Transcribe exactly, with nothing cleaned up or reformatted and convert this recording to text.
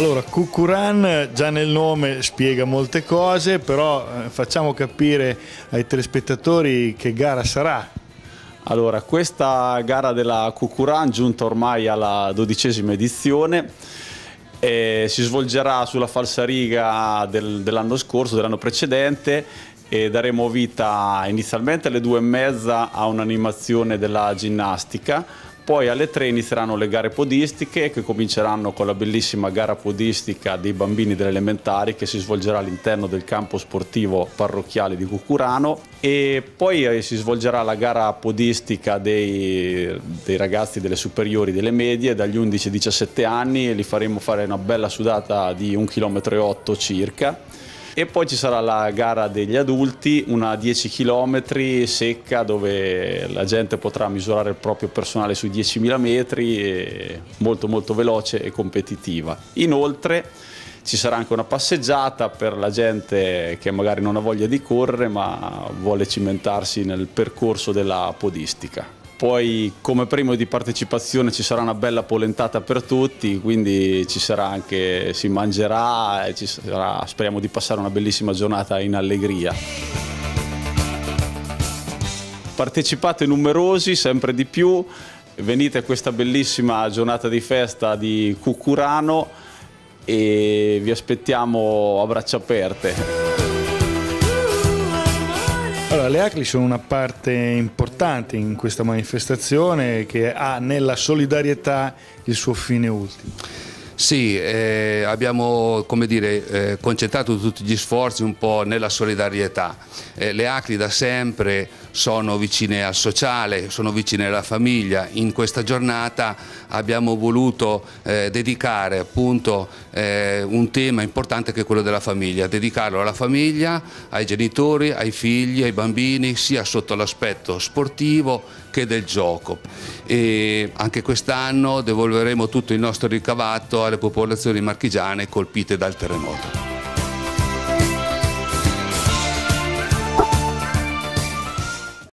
Allora, Cucuran già nel nome spiega molte cose, però eh, facciamo capire ai telespettatori che gara sarà. Allora, questa gara della Cucuran, giunta ormai alla dodicesima edizione, eh, si svolgerà sulla falsariga del, dell'anno scorso, dell'anno precedente, e daremo vita inizialmente alle due e mezza a un'animazione della ginnastica. Poi alle tre inizieranno le gare podistiche, che cominceranno con la bellissima gara podistica dei bambini delle elementari, che si svolgerà all'interno del campo sportivo parrocchiale di Cucurano, e poi si svolgerà la gara podistica dei, dei ragazzi delle superiori, delle medie, dagli undici ai diciassette anni, e li faremo fare una bella sudata di un chilometro e otto circa. E poi ci sarà la gara degli adulti, una dieci chilometri secca, dove la gente potrà misurare il proprio personale sui diecimila metri, e molto molto veloce e competitiva. Inoltre ci sarà anche una passeggiata per la gente che magari non ha voglia di correre ma vuole cimentarsi nel percorso della podistica. Poi come premio di partecipazione ci sarà una bella polentata per tutti, quindi ci sarà anche, si mangerà e ci sarà, speriamo di passare una bellissima giornata in allegria. Partecipate numerosi, sempre di più, venite a questa bellissima giornata di festa di Cucurano e vi aspettiamo a braccia aperte. Allora, le A C L I sono una parte importante in questa manifestazione che ha nella solidarietà il suo fine ultimo. Sì, eh, abbiamo, come dire, eh, concentrato tutti gli sforzi un po' nella solidarietà. Eh, le A C L I da sempre sono vicine al sociale, sono vicine alla famiglia. In questa giornata abbiamo voluto eh, dedicare appunto eh, un tema importante che è quello della famiglia, dedicarlo alla famiglia, ai genitori, ai figli, ai bambini, sia sotto l'aspetto sportivo che del gioco. E anche quest'anno devolveremo tutto il nostro ricavato alle popolazioni marchigiane colpite dal terremoto.